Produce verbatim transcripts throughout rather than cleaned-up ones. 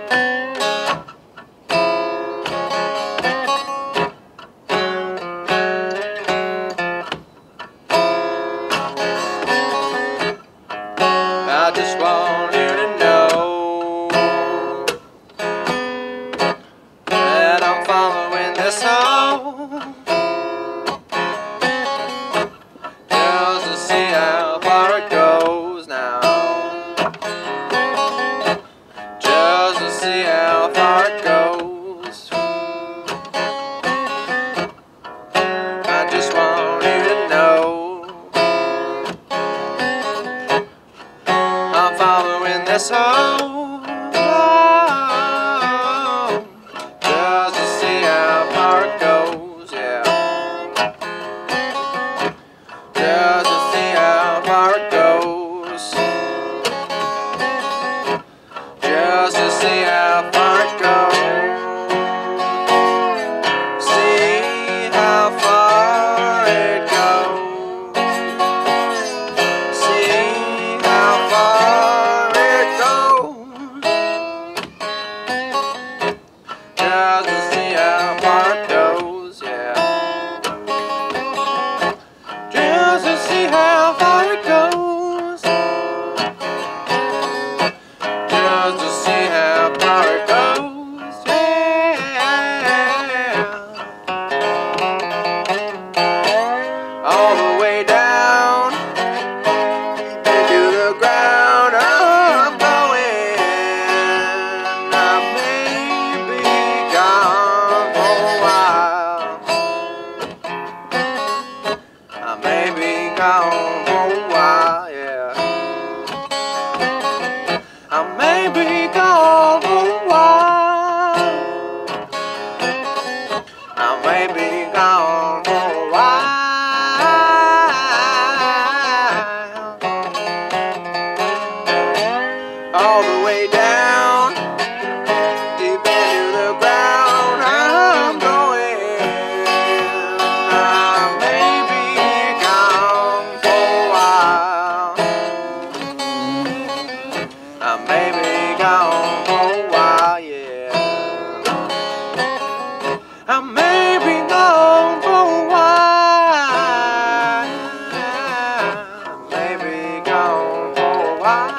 I just want you to know that I'm following this song just to see how far it goes now. Just to see how far it goes. I just want you to know I'm following this home just to see how far it goes, yeah. Just to see how far it goes. Just to see how far it goes. See how far it goes. See how far it goes. Just to see how far it goes, yeah. Just to see how far it goes. Just to see how far it goes, yeah. All the way down into the ground I'm going. I may be gone for a while. I may be gone for a while, yeah. I may be gone for a while. I may be gone for a while. All the way down, deep into the ground I'm going. I may be gone for a while. I may be gone for a while, yeah. I may be gone for a while. I may be gone for a while.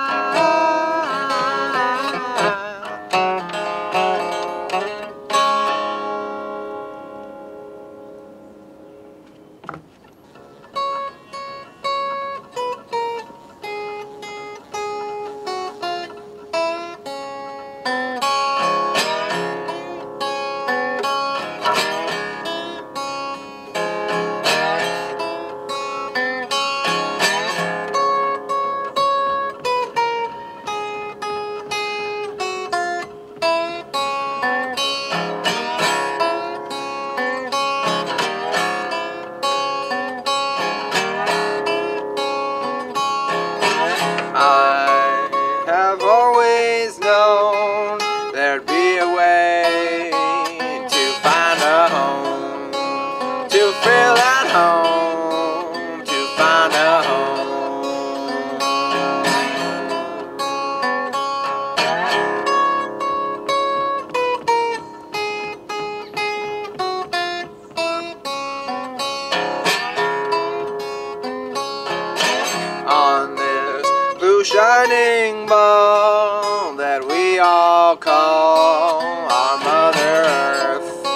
I have always known there'd be a way to find a home, to feel at home, to find a home. On this blue shining ball that we all call our Mother Earth,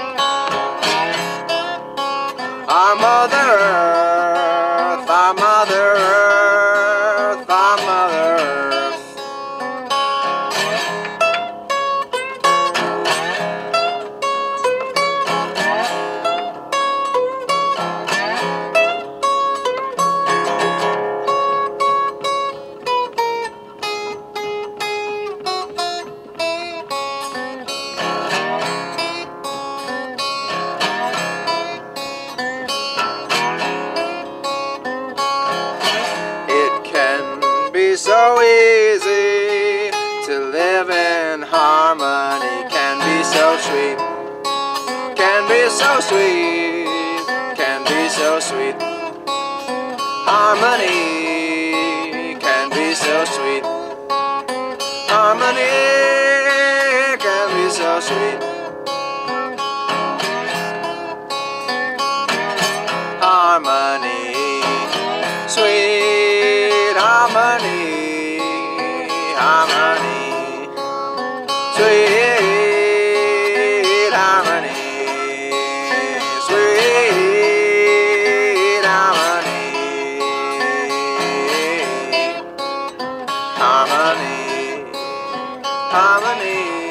our Mother Earth, our Mother Earth, our Mother Earth. So easy to live in harmony, can be so sweet, can be so sweet, can be so sweet. Harmony can be so sweet. Harmony so sweet. Harmony, sweet harmony, harmony, sweet harmony, sweet harmony, harmony, harmony.